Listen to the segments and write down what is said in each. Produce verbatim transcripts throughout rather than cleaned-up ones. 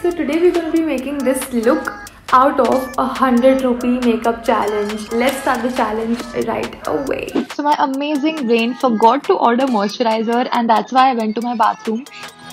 so today we're going to be making this look out of a hundred rupee makeup challenge. Let's start the challenge right away. So my amazing brain forgot to order moisturizer, and that's why I went to my bathroom.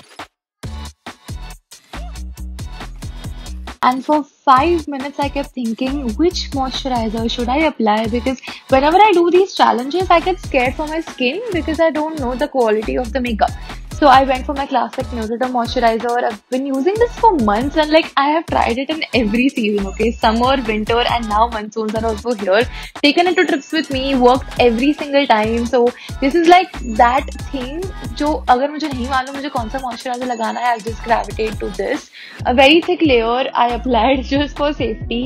And for five minutes I kept thinking, which moisturizer should I apply? Because whenever I do these challenges, I get scared for my skin because I don't know the quality of the makeup. So I went for my classic Nutritum moisturizer. I've been using this for months, and like I have tried it in every season, okay? Summer, winter, and now monsoons are also here. Taken it to trips with me, worked every single time. So this is like that thing जो अगर मुझे नहीं मालूम मुझे कौन सा moisturizer लगाना है, I just gravitate to this. A very thick layer I applied just for safety.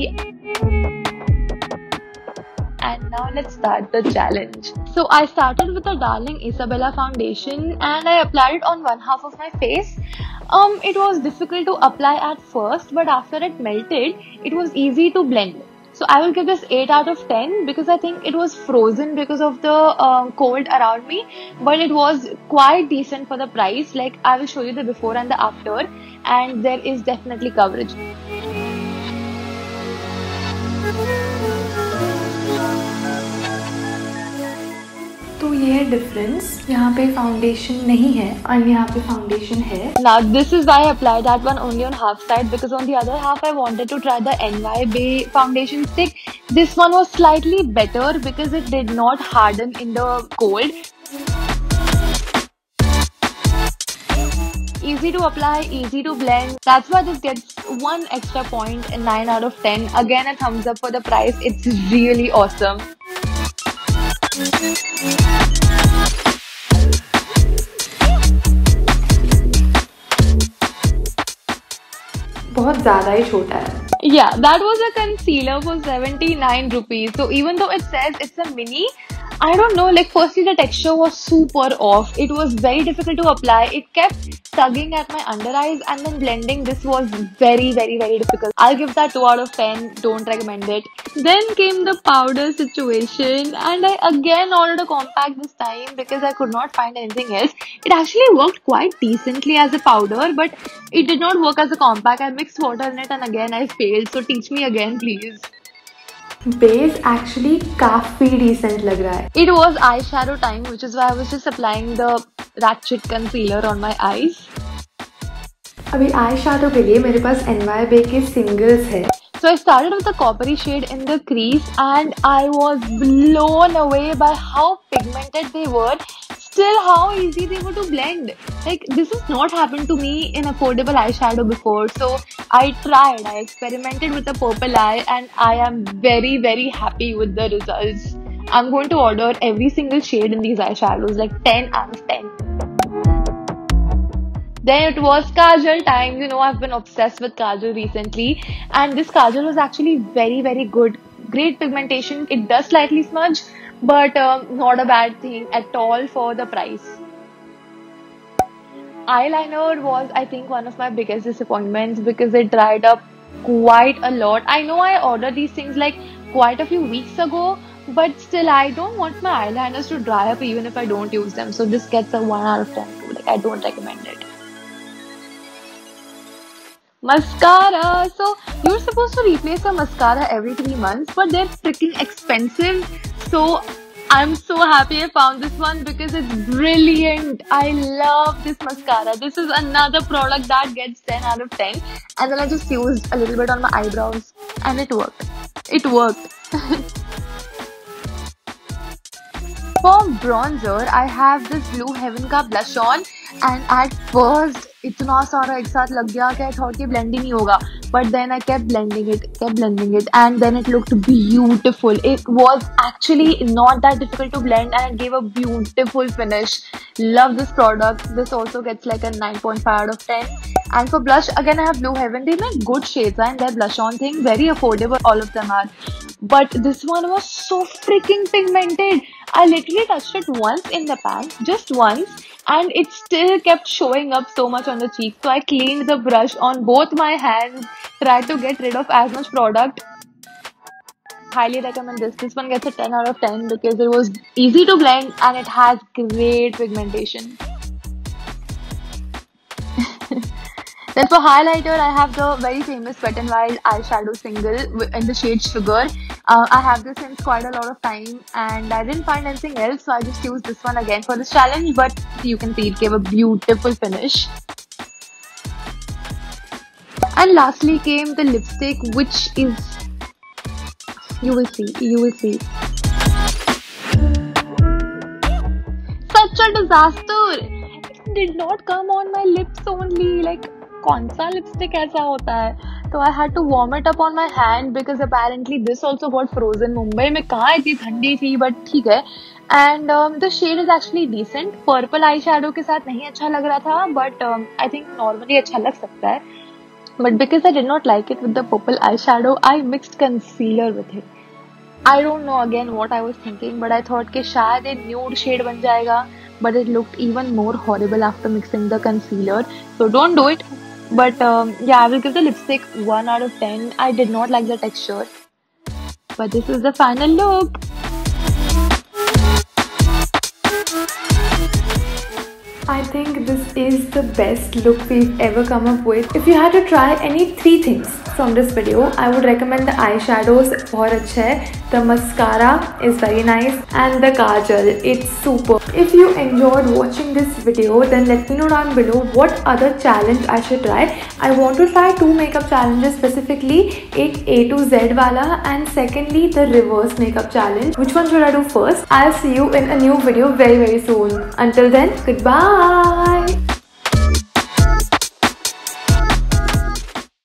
And now let's start the challenge. So I started with the Darling Isabella foundation and I applied it on one half of my face. Um, it was difficult to apply at first, but after it melted, it was easy to blend. So I will give this eight out of ten because I think it was frozen because of the um, cold around me, but it was quite decent for the price. Like I will show you the before and the after, and there is definitely coverage. तो ये है difference, यहाँ पे foundation नहीं है और यहाँ पे फाउंडेशन है. Now this is why I applied that one only on half side, because on the other half I wanted to try the N Y Bay foundation stick. This one was slightly better because it did not harden in the cold. Easy to apply, easy to blend. That's why this gets one extra point and nine out of ten. Again, a thumbs up for the price. It's really awesome. बहुत ज़्यादा ही छोटा है. Yeah, that was a concealer for seventy-nine rupees. So even though it says it's a mini, I don't know, like firstly the texture was super off. It was very difficult to apply. It kept tugging at my under eyes, and then blending this was very very very difficult. I'll give that two out of ten. Don't recommend it. Then came the powder situation, and I again ordered a compact this time because I could not find anything else. It actually worked quite decently as a powder, but it did not work as a compact. I mixed water in it and again I failed. So teach me again please. Base actually काफी decent लग रहा है. It was eyeshadow time, which is why I was just applying the ratchet concealer on my eyes. अभी eye shadow के लिए मेरे पास N Y Bay के सिंगल्स है. So I started with the coppery shade in the crease and I was blown away by how pigmented they were. Still how easy they were to blend. Like this has not happened to me in affordable eyeshadow before. So I tried, I experimented with the purple eye and I am very very happy with the results. I'm going to order every single shade in these eyeshadows, like ten out of ten. Then it was kajal time. You know, I've been obsessed with kajal recently, and this kajal was actually very very good. Great pigmentation. It does slightly smudge, but um, not a bad thing at all for the price. Eyeliner was, I think, one of my biggest disappointments because it dried up quite a lot. I know I ordered these things like quite a few weeks ago, but still I don't want my eyeliners to dry up even if I don't use them. So this gets a one out of ten too. Like I don't recommend it. Mascara. So you're supposed to replace the mascara every three months, but they're freaking expensive. So I'm so happy I found this one because it's brilliant. I love this mascara. This is another product that gets ten out of ten. And then I just used a little bit on my eyebrows and it worked. It worked. For bronzer, I have this Blue Heaven का blush on, and at first इतना सारा एक साथ लग गया कि I thought कि blend ही नहीं होगा. But then I kept blending it, kept blending it, and then it looked beautiful. It was actually not that difficult to blend, and it gave a beautiful finish. Love this product. This also gets like a nine point five out of ten. And for blush, again I have Blue Heaven. They make good shades and their blush on thing, very affordable, all of them are. But this one was so freaking pigmented. I literally touched it once in the pan, just once, and it still kept showing up so much on the cheek. So I cleaned the brush on both my hands, tried to get rid of as much product. Highly recommend this. This one gets a ten out of ten because it was easy to blend and it has great pigmentation. Then for highlighter, I have the very famous Wet n Wild eyeshadow single in the shade Sugar. Uh, I have this since quite a lot of time and I didn't find anything else, so I just used this one again for this challenge, but you can see it gave a beautiful finish. And lastly came the lipstick, which is, you will see, you will see. Such a disaster! It did not come on my lips only. Like, कौन सा lipstick ऐसा होता है? So I had to warm it up on my hand because apparently this also got frozen. Mumbai में कहाँ इतनी ठंडी थी, but ठीक है. And um, the shade is actually decent. Purple eyeshadow के साथ नहीं अच्छा लग रहा था, but um, I think normally अच्छा लग सकता है. But because I did not like it with the purple eyeshadow, I mixed concealer with it. I don't know again what I was thinking, but I thought कि शायद ये nude shade बन जाएगा, but it looked even more horrible after mixing the concealer. So don't do it. But um, yeah, I will give the lipstick one out of ten. I did not like the texture. But this is the final look. I think this is the best look we've ever come up with. If you had to try any three things from this video, I would recommend the eyeshadows, bahut achha hai. The mascara is very nice and the kajal, it's super. If you enjoyed watching this video, then let me know down below what other challenge I should try. I want to try two makeup challenges specifically, एक A to Z wala and secondly the reverse makeup challenge. Which one should I do first? I'll see you in a new video very very soon. Until then, goodbye.